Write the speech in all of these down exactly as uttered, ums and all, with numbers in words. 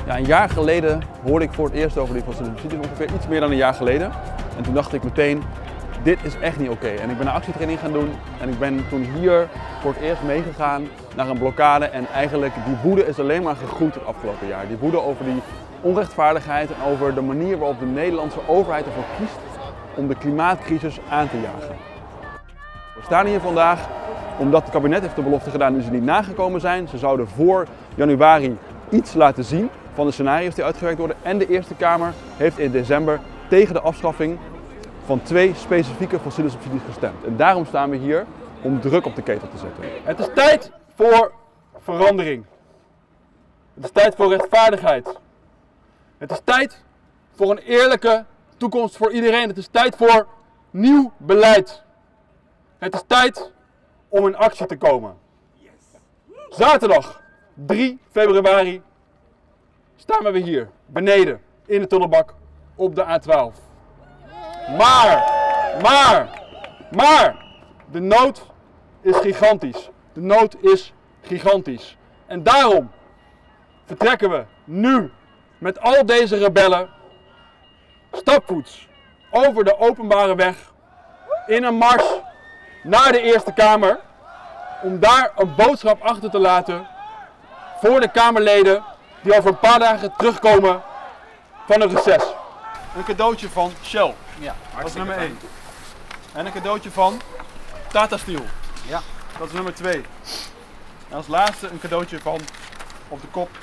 Ja, een jaar geleden hoorde ik voor het eerst over die fossiele subsidies, ongeveer iets meer dan een jaar geleden. En toen dacht ik meteen, dit is echt niet oké. En ik ben een actietraining gaan doen en ik ben toen hier voor het eerst meegegaan naar een blokkade. En eigenlijk die woede is alleen maar gegroeid het afgelopen jaar. Die woede over die onrechtvaardigheid en over de manier waarop de Nederlandse overheid ervoor kiest om de klimaatcrisis aan te jagen. We staan hier vandaag omdat het kabinet heeft de belofte gedaan die ze niet nagekomen zijn. Ze zouden voor januari iets laten zien van de scenario's die uitgewerkt worden. En de Eerste Kamer heeft in december tegen de afschaffing van twee specifieke fossiele subsidies gestemd. En daarom staan we hier om druk op de ketel te zetten. Het is tijd voor verandering. Het is tijd voor rechtvaardigheid. Het is tijd voor een eerlijke toekomst voor iedereen. Het is tijd voor nieuw beleid. Het is tijd om in actie te komen. Zaterdag drie februari staan we weer hier, beneden, in de tunnelbak op de A twaalf. Maar, maar, maar, de nood is gigantisch. De nood is gigantisch. En daarom vertrekken we nu met al deze rebellen stapvoets over de openbare weg in een mars naar de Eerste Kamer om daar een boodschap achter te laten voor de Kamerleden die over een paar dagen terugkomen van een reces. Een cadeautje van Shell, Ja, dat is nummer één. En een cadeautje van Tata Steel, Ja. dat is nummer twee. En als laatste een cadeautje van op de kop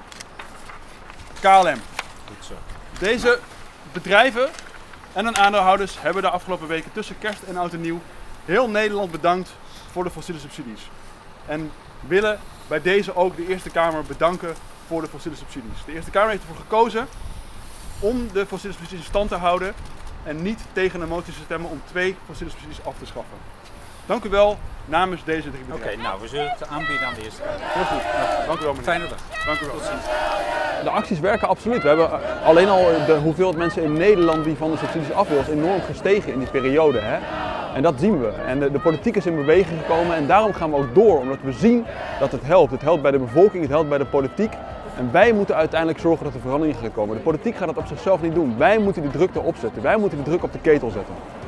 K L M. Goed zo. Deze bedrijven en hun aandeelhouders hebben de afgelopen weken tussen kerst en oud en nieuw heel Nederland bedankt voor de fossiele subsidies. En willen bij deze ook de Eerste Kamer bedanken voor de fossiele subsidies. De Eerste Kamer heeft ervoor gekozen om de fossiele subsidies in stand te houden en niet tegen een motie te stemmen om twee fossiele subsidies af te schaffen. Dank u wel namens deze drie Oké, bedrijven. nou, we zullen het aanbieden aan de Eerste Kamer. Heel goed. Nou, dank u wel meneer. Fijne dag. Dank u wel. De acties werken absoluut. We hebben alleen al de hoeveelheid mensen in Nederland die van de subsidies af wil, is enorm gestegen in die periode. Hè? En dat zien we. En de, de politiek is in beweging gekomen en daarom gaan we ook door. Omdat we zien dat het helpt. Het helpt bij de bevolking, het helpt bij de politiek. En wij moeten uiteindelijk zorgen dat er verandering gaat komen. De politiek gaat dat op zichzelf niet doen. Wij moeten die druk erop zetten. Wij moeten de druk op de ketel zetten.